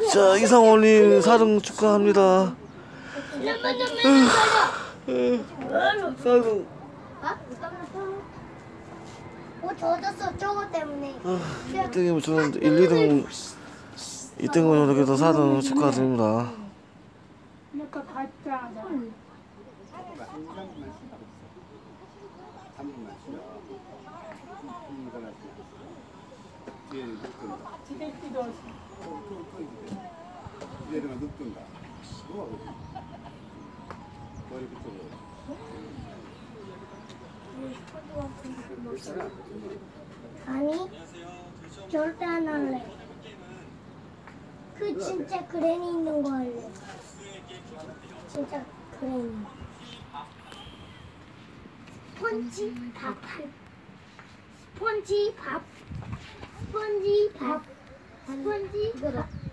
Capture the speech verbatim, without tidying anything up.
자, 이상원님 사 등 축하합니다. 사 등. 어, 젖었어, 저거 때문에. 일 등이면 저는 일, 이 등, 이 등이면 그래도 사 등 축하드립니다. 그러니까 가자. 얘네가 눕든가. 머리 붙여줘. 아니, 절대 안 할래. 그 진짜 그랜이 있는 거 할래. 진짜 그랜이. 스펀지 밥. 스펀지 밥. 스펀지 밥. 스펀지 밥.